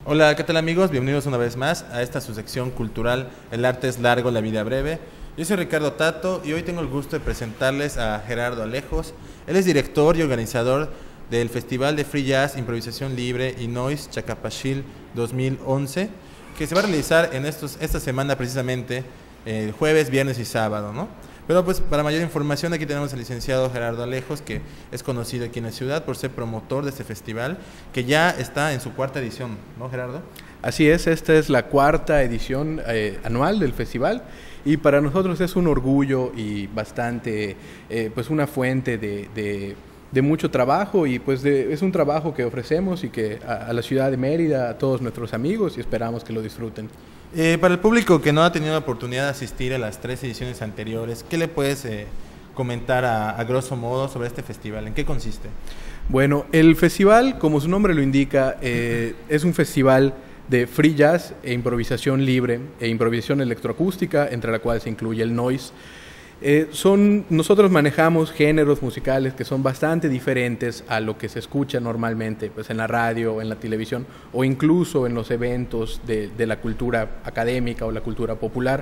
Hola, ¿qué tal amigos? Bienvenidos una vez más a esta su sección cultural El arte es largo, la vida breve. Yo soy Ricardo Tato y hoy tengo el gusto de presentarles a Gerardo Alejos. Él es director y organizador del Festival de Free Jazz, Improvisación Libre y Noise Chacapachil 2011, que se va a realizar en esta semana precisamente, el jueves, viernes y sábado, ¿no? Pero pues para mayor información aquí tenemos al licenciado Gerardo Alejos, que es conocido aquí en la ciudad por ser promotor de este festival, que ya está en su cuarta edición, ¿no, Gerardo? Así es, esta es la cuarta edición anual del festival y para nosotros es un orgullo y bastante, pues una fuente de mucho trabajo y pues es un trabajo que ofrecemos y que a la ciudad de Mérida, a todos nuestros amigos y esperamos que lo disfruten. Para el público que no ha tenido la oportunidad de asistir a las 3 ediciones anteriores, ¿qué le puedes comentar a grosso modo sobre este festival? ¿En qué consiste? Bueno, el festival, como su nombre lo indica, es un festival de free jazz e improvisación libre e improvisación electroacústica, entre la cual se incluye el noise. Nosotros manejamos géneros musicales que son bastante diferentes a lo que se escucha normalmente pues en la radio, en la televisión o incluso en los eventos de la cultura académica o la cultura popular.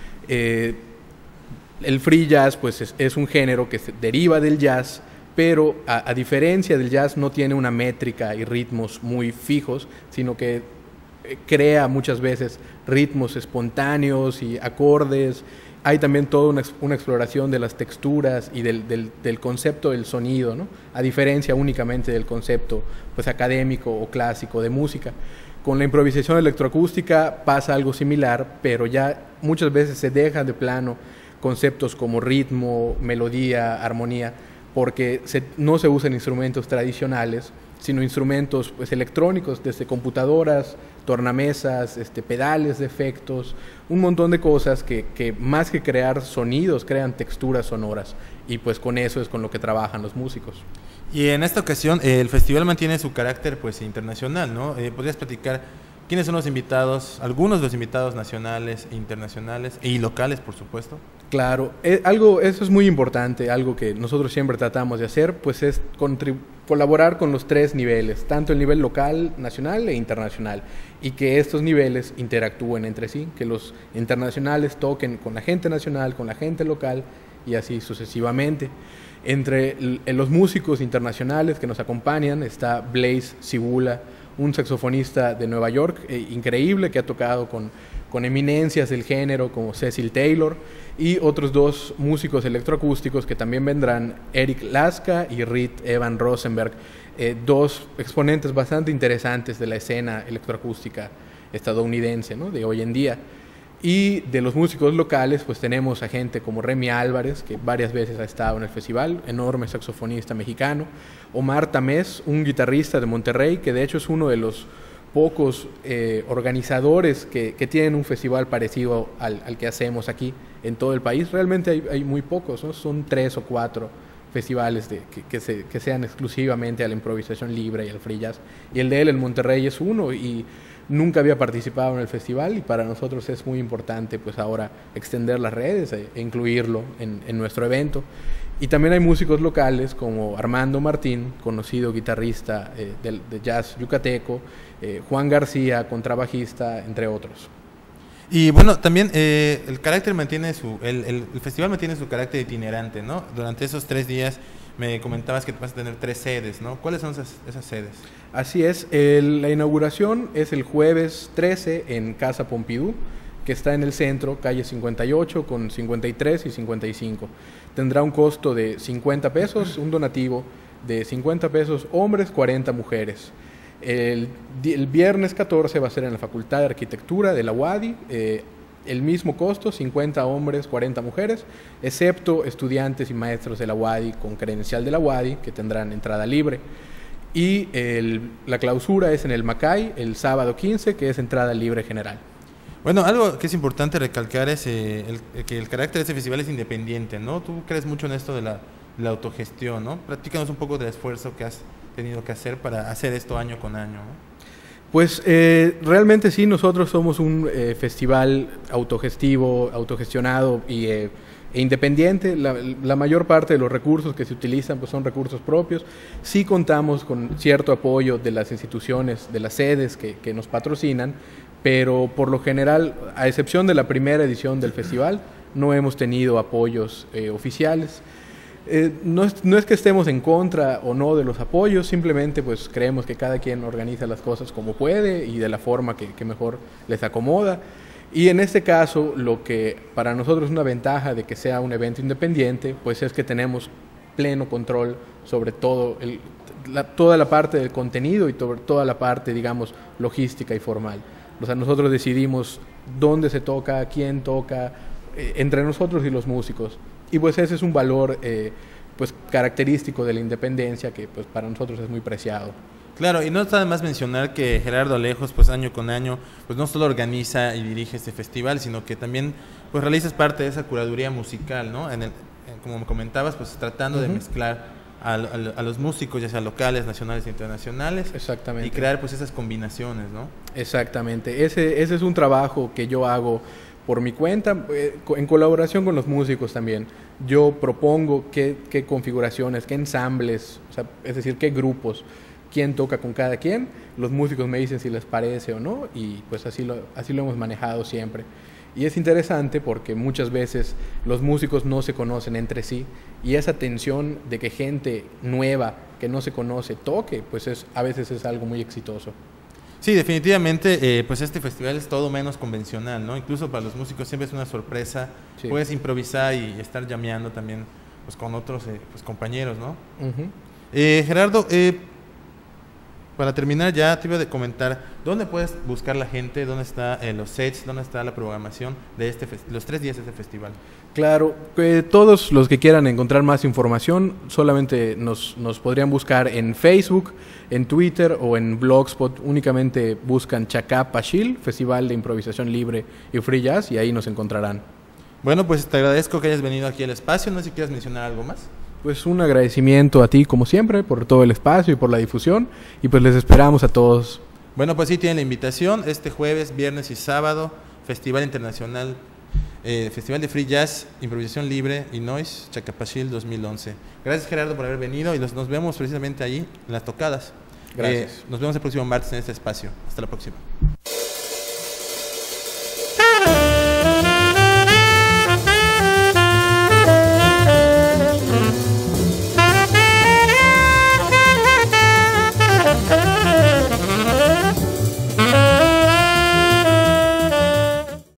El free jazz pues es un género que se deriva del jazz, pero a diferencia del jazz no tiene una métrica y ritmos muy fijos, sino que crea muchas veces ritmos espontáneos y acordes. Hay también toda una exploración de las texturas y del concepto del sonido, ¿no? A diferencia únicamente del concepto pues, académico o clásico de música. Con la improvisación electroacústica pasa algo similar, pero ya muchas veces se dejan de plano conceptos como ritmo, melodía, armonía, porque no se usan instrumentos tradicionales, sino instrumentos pues, electrónicos, desde computadoras, tornamesas, pedales de efectos, un montón de cosas que más que crear sonidos, crean texturas sonoras, y pues con eso es con lo que trabajan los músicos. Y en esta ocasión el festival mantiene su carácter pues internacional, ¿no? ¿Podrías platicar quiénes son los invitados, algunos de los invitados nacionales e internacionales y locales, por supuesto? Claro, eso es muy importante, algo que nosotros siempre tratamos de hacer, pues es colaborar con los 3 niveles, tanto el nivel local, nacional e internacional, y que estos niveles interactúen entre sí, que los internacionales toquen con la gente nacional, con la gente local y así sucesivamente. Entre los músicos internacionales que nos acompañan está Blaise Cibula, un saxofonista de Nueva York, increíble, que ha tocado con eminencias del género como Cecil Taylor, y otros 2 músicos electroacústicos que también vendrán, Eric Laska y Reed Evan Rosenberg, 2 exponentes bastante interesantes de la escena electroacústica estadounidense, ¿no? De hoy en día. Y de los músicos locales, pues tenemos a gente como Remy Álvarez, que varias veces ha estado en el festival, enorme saxofonista mexicano, Omar Tamés, un guitarrista de Monterrey, que de hecho es uno de los pocos organizadores que tienen un festival parecido al que hacemos aquí en todo el país. Realmente hay muy pocos, ¿no? Son 3 o 4 festivales que sean exclusivamente a la improvisación libre y al free jazz. Y el de él en Monterrey es uno y nunca había participado en el festival y para nosotros es muy importante pues ahora extender las redes e incluirlo en nuestro evento. Y también hay músicos locales como Armando Martín, conocido guitarrista de jazz yucateco, Juan García, contrabajista, entre otros. Y bueno, también el festival mantiene su carácter itinerante, ¿no? Durante esos 3 días me comentabas que vas a tener 3 sedes, ¿no? ¿Cuáles son esas sedes? Así es, la inauguración es el jueves 13 en Casa Pompidou, que está en el centro, calle 58 con 53 y 55. Tendrá un costo de 50 pesos, un donativo de 50 pesos hombres, 40 mujeres. El viernes 14 va a ser en la Facultad de Arquitectura de la UADY, el mismo costo, 50 hombres, 40 mujeres, excepto estudiantes y maestros de la UADY con credencial de la UADY, que tendrán entrada libre. Y la clausura es en el Macay, el sábado 15, que es entrada libre general. Bueno, algo que es importante recalcar es que el carácter de este festival es independiente, ¿no? Tú crees mucho en esto de la autogestión, ¿no? Platícanos un poco del esfuerzo que has tenido que hacer para hacer esto año con año, ¿no? Pues realmente sí, nosotros somos un festival autogestivo, autogestionado y e independiente. La mayor parte de los recursos que se utilizan pues son recursos propios. Sí contamos con cierto apoyo de las instituciones, de las sedes que nos patrocinan, pero por lo general, a excepción de la primera edición del festival, no hemos tenido apoyos oficiales. No es que estemos en contra o no de los apoyos, simplemente pues creemos que cada quien organiza las cosas como puede y de la forma que mejor les acomoda. Y en este caso, lo que para nosotros es una ventaja de que sea un evento independiente, pues es que tenemos pleno control sobre todo toda la parte del contenido y sobre toda la parte, digamos, logística y formal. O sea, nosotros decidimos dónde se toca, quién toca, entre nosotros y los músicos. Y pues ese es un valor pues característico de la independencia que pues para nosotros es muy preciado. Claro, y no está de más mencionar que Gerardo Alejos, pues año con año, pues no solo organiza y dirige este festival, sino que también pues realizas parte de esa curaduría musical, ¿no? Como me comentabas, pues tratando de mezclar a los músicos, ya sea locales, nacionales e internacionales. Exactamente. Y crear pues esas combinaciones, ¿no? Exactamente. Ese es un trabajo que yo hago por mi cuenta, en colaboración con los músicos también. Yo propongo qué configuraciones, qué ensambles, o sea, es decir, qué grupos, quién toca con cada quien. Los músicos me dicen si les parece o no, y pues así lo hemos manejado siempre. Y es interesante porque muchas veces los músicos no se conocen entre sí, y esa tensión de que gente nueva que no se conoce toque, pues a veces es algo muy exitoso. Sí, definitivamente, pues este festival es todo menos convencional, ¿no? Incluso para los músicos siempre es una sorpresa. Sí. Puedes improvisar y estar llameando también pues con otros pues compañeros, ¿no? Gerardo, para terminar ya te iba a comentar, ¿dónde puedes buscar la gente? ¿Dónde están los sets? ¿Dónde está la programación de los 3 días de este festival? Claro, todos los que quieran encontrar más información solamente nos podrían buscar en Facebook, en Twitter o en Blogspot. Únicamente buscan Chacá Pachil, Festival de Improvisación Libre y Free Jazz, y ahí nos encontrarán. Bueno, pues te agradezco que hayas venido aquí al espacio. No sé si quieres mencionar algo más. Pues un agradecimiento a ti, como siempre, por todo el espacio y por la difusión, y pues les esperamos a todos. Bueno, pues sí tienen la invitación este jueves, viernes y sábado, Festival Internacional, Festival de Free Jazz, Improvisación Libre y Noise, Chacapachil 2011. Gracias, Gerardo, por haber venido, y nos vemos precisamente allí en las tocadas. Gracias. Nos vemos el próximo martes en este espacio. Hasta la próxima.